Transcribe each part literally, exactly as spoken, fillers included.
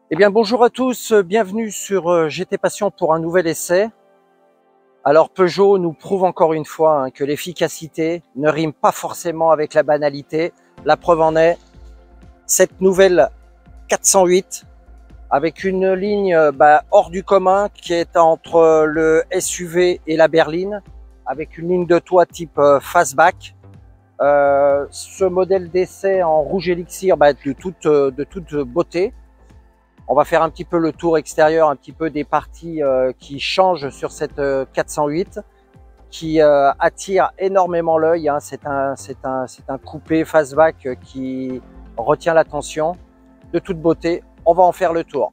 Eh bien, bonjour à tous, bienvenue sur G T Passion pour un nouvel essai. Alors, Peugeot nous prouve encore une fois hein, que l'efficacité ne rime pas forcément avec la banalité. La preuve en est cette nouvelle quatre cent huit avec une ligne bah, hors du commun qui est entre le S U V et la berline, avec une ligne de toit type euh, fastback. Euh, ce modèle d'essai en rouge élixir bah, de, toute, de toute beauté. On va faire un petit peu le tour extérieur, un petit peu des parties euh, qui changent sur cette euh, quatre cent huit, qui euh, attire énormément l'œil. Hein. C'est un, c'est un, c'est un coupé fastback qui retient l'attention, de toute beauté. On va en faire le tour.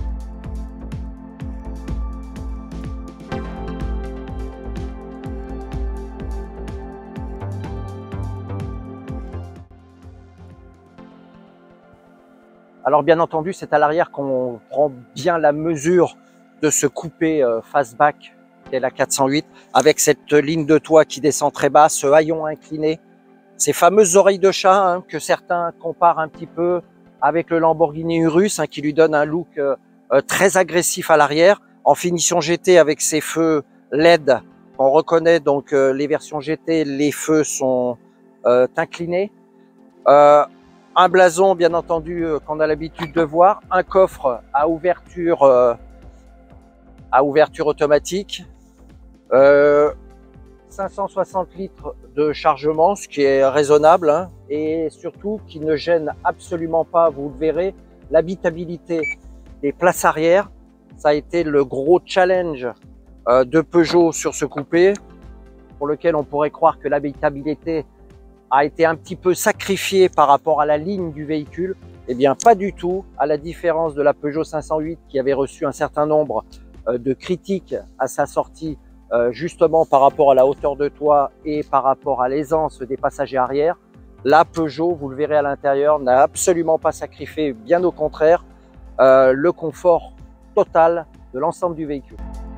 Alors bien entendu, c'est à l'arrière qu'on prend bien la mesure de ce coupé euh, fastback qu'est la quatre cent huit, avec cette ligne de toit qui descend très bas, ce haillon incliné, ces fameuses oreilles de chat hein, que certains comparent un petit peu avec le Lamborghini Urus, hein, qui lui donne un look euh, euh, très agressif à l'arrière, en finition G T avec ses feux L E D. On reconnaît donc euh, les versions G T, les feux sont euh, inclinés. Euh, un blason, bien entendu, euh, qu'on a l'habitude de voir, un coffre à ouverture, euh, à ouverture automatique, euh, cinq cent soixante litres de chargement, ce qui est raisonnable, hein, et surtout qui ne gêne absolument pas, vous le verrez, l'habitabilité des places arrière. Ça a été le gros challenge euh, de Peugeot sur ce coupé, pour lequel on pourrait croire que l'habitabilité a été un petit peu sacrifiée par rapport à la ligne du véhicule. Eh bien, pas du tout, à la différence de la Peugeot cinq cent huit qui avait reçu un certain nombre euh, de critiques à sa sortie, euh, justement par rapport à la hauteur de toit et par rapport à l'aisance des passagers arrière. La Peugeot, vous le verrez à l'intérieur, n'a absolument pas sacrifié, bien au contraire, euh, le confort total de l'ensemble du véhicule.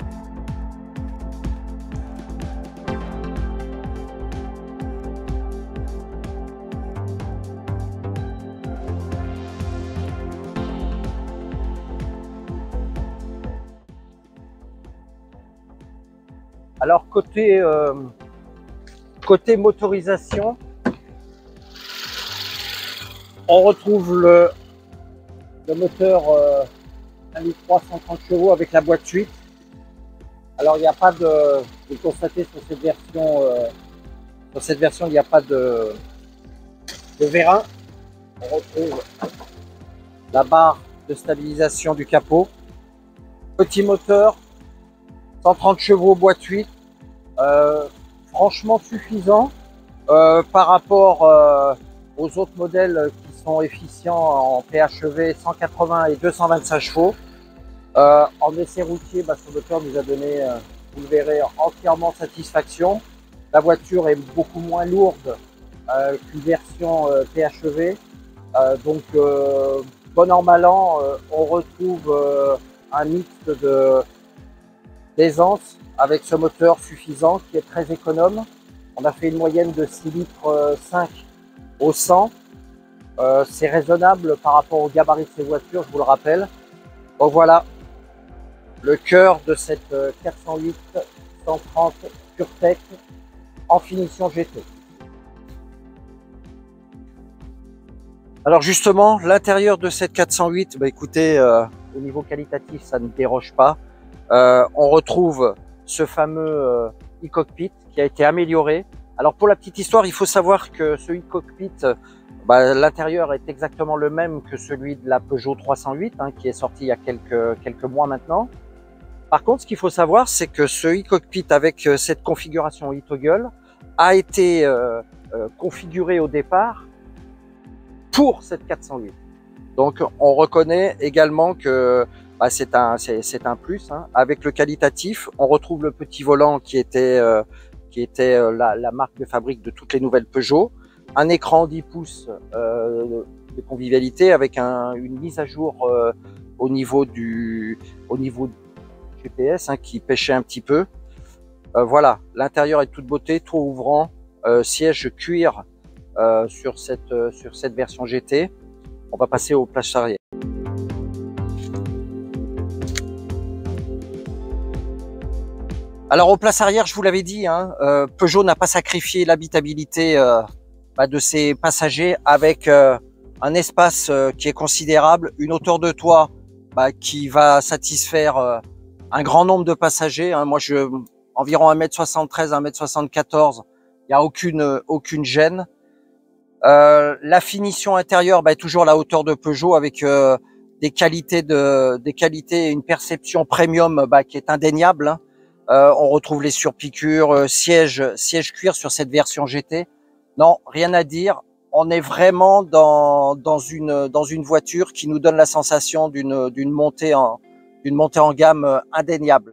Alors côté, euh, côté motorisation, on retrouve le, le moteur euh, un litre trois cent trente chevaux avec la boîte huit. Alors il n'y a pas de, vous constatez sur cette version, euh, sur cette version il n'y a pas de, de vérin. On retrouve la barre de stabilisation du capot. Petit moteur, cent trente chevaux, boîte huit, euh, franchement suffisant euh, par rapport euh, aux autres modèles qui sont efficients en P H E V cent quatre-vingts et deux cent vingt-cinq chevaux. Euh, en essai routier, bah, ce moteur nous a donné, euh, vous le verrez, entièrement satisfaction. La voiture est beaucoup moins lourde euh, qu'une version euh, P H E V. Euh, donc, euh, bon an, mal an, euh, on retrouve euh, un mixte de d'aisance avec ce moteur suffisant qui est très économe. On a fait une moyenne de six litres cinq au cent. Euh, c'est raisonnable par rapport au gabarit de ces voitures, je vous le rappelle. Donc voilà, le cœur de cette quatre cent huit cent trente PureTech en finition G T. Alors justement, l'intérieur de cette quatre cent huit, bah écoutez, euh, au niveau qualitatif, ça ne déroge pas. Euh, on retrouve ce fameux euh, e-cockpit qui a été amélioré. Alors pour la petite histoire, il faut savoir que ce e-cockpit, bah, l'intérieur est exactement le même que celui de la Peugeot trois cent huit, hein, qui est sorti il y a quelques, quelques mois maintenant. Par contre, ce qu'il faut savoir, c'est que ce e-cockpit avec cette configuration e-toggle a été euh, euh, configuré au départ pour cette quatre cent huit. Donc on reconnaît également que bah, c'est un, c'est un plus. Hein. Avec le qualitatif, on retrouve le petit volant qui était, euh, qui était euh, la, la marque de fabrique de toutes les nouvelles Peugeot. Un écran dix pouces euh, de convivialité avec un, une mise à jour euh, au niveau du, au niveau du G P S hein, qui pêchait un petit peu. Euh, voilà, l'intérieur est toute beauté, tout ouvrant, euh, siège cuir euh, sur cette, euh, sur cette version G T. On va passer aux places arrière. Alors aux places arrière, je vous l'avais dit, hein, euh, Peugeot n'a pas sacrifié l'habitabilité euh, bah, de ses passagers avec euh, un espace euh, qui est considérable, une hauteur de toit bah, qui va satisfaire euh, un grand nombre de passagers. Hein. Moi, je environ un mètre soixante-treize, un mètre soixante-quatorze, il n'y a aucune aucune gêne. Euh, la finition intérieure, bah, est toujours la hauteur de Peugeot avec euh, des qualités de des qualités et une perception premium bah, qui est indéniable. Hein. Euh, on retrouve les surpiqûres, euh, siège siège cuir sur cette version G T. Non, rien à dire. On est vraiment dans dans une dans une voiture qui nous donne la sensation d'une d'une montée en d'une montée en gamme indéniable.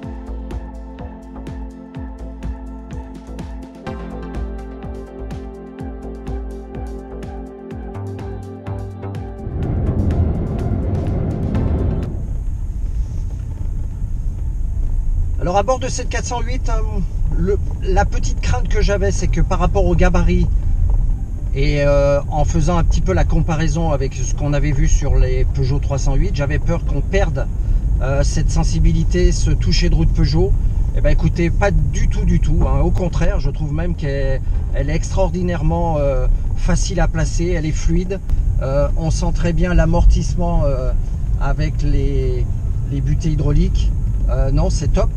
Alors à bord de cette quatre cent huit, hein, le, la petite crainte que j'avais, c'est que par rapport au gabarit et euh, en faisant un petit peu la comparaison avec ce qu'on avait vu sur les Peugeot trois cent huit, j'avais peur qu'on perde euh, cette sensibilité, ce toucher de route Peugeot. Eh ben écoutez, pas du tout du tout, hein. Au contraire, je trouve même qu'elle elle est extraordinairement euh, facile à placer, elle est fluide. Euh, on sent très bien l'amortissement euh, avec les, les butées hydrauliques. Euh, non, c'est top.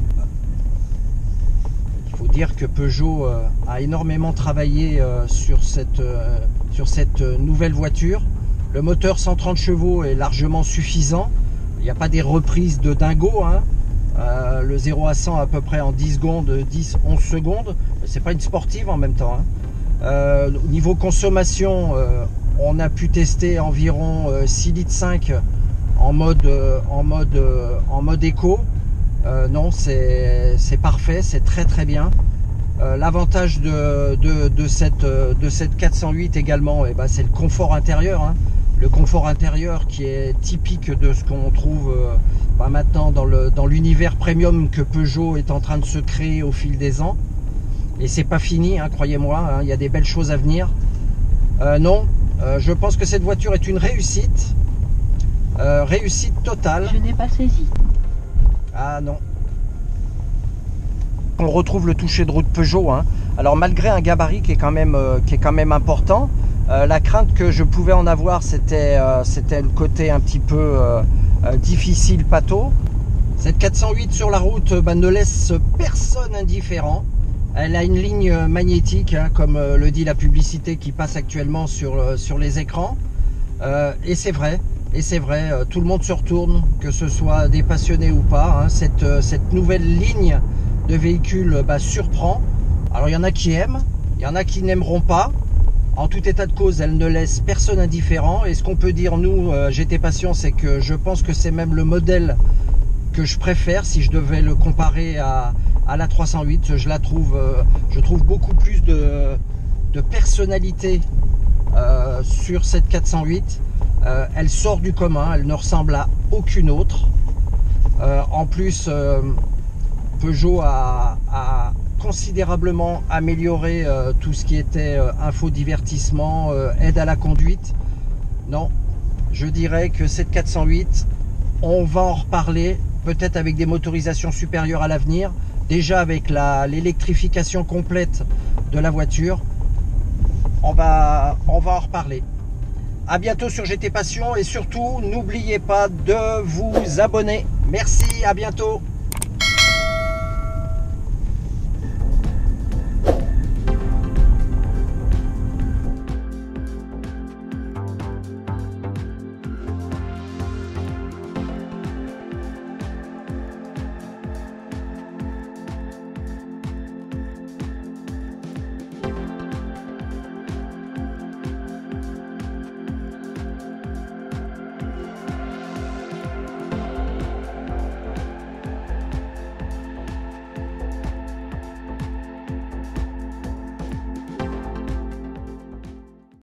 Il faut dire que Peugeot euh, a énormément travaillé euh, sur cette, euh, sur cette nouvelle voiture. Le moteur cent trente chevaux est largement suffisant. Il n'y a pas des reprises de dingo, hein. Euh, le zéro à cent à peu près en dix secondes, dix à onze secondes. C'est pas une sportive en même temps, hein. Euh, au niveau consommation, euh, on a pu tester environ euh, six litres cinq en mode, euh, en mode, euh, en mode éco. Euh, non, c'est parfait, c'est très très bien. Euh, L'avantage de, de, de, cette, de cette quatre cent huit également, eh ben, c'est le confort intérieur, hein. Le confort intérieur qui est typique de ce qu'on trouve euh, bah, maintenant dans l'univers dans premium que Peugeot est en train de se créer au fil des ans. Et c'est pas fini, hein, croyez-moi, hein, il y a des belles choses à venir. Euh, non, euh, je pense que cette voiture est une réussite. Euh, réussite totale. Je n'ai pas saisi. Ah non. On retrouve le toucher de route Peugeot, hein. Alors malgré un gabarit qui est quand même, euh, qui est quand même important, euh, la crainte que je pouvais en avoir, c'était euh, c'était le côté un petit peu euh, euh, difficile, pâteau. Cette quatre cent huit sur la route bah, ne laisse personne indifférent. Elle a une ligne magnétique, hein, comme euh, le dit la publicité qui passe actuellement sur, euh, sur les écrans. Euh, et c'est vrai. Et c'est vrai, euh, tout le monde se retourne, que ce soit des passionnés ou pas, hein. Cette, euh, cette nouvelle ligne de véhicules bah, surprend. Alors il y en a qui aiment, il y en a qui n'aimeront pas. En tout état de cause, elle ne laisse personne indifférent. Et ce qu'on peut dire, nous, euh, G T Passion, c'est que je pense que c'est même le modèle que je préfère si je devais le comparer à, à la trois cent huit. Je la trouve, euh, je trouve beaucoup plus de, de personnalité euh, sur cette quatre cent huit. Euh, elle sort du commun, elle ne ressemble à aucune autre. Euh, en plus, euh, Peugeot a, a considérablement amélioré euh, tout ce qui était euh, infodivertissement, euh, aide à la conduite. Non, je dirais que cette quatre cent huit, on va en reparler, peut-être avec des motorisations supérieures à l'avenir. Déjà avec l'électrification complète de la voiture, on va, on va en reparler. À bientôt sur G T Passion et surtout, n'oubliez pas de vous abonner. Merci, à bientôt.